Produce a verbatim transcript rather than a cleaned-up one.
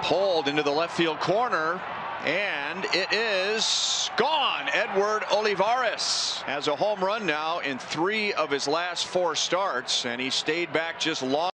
Pulled into the left field corner, and it is gone. Edward Olivares has a home run now in three of his last four starts, and he stayed back just long.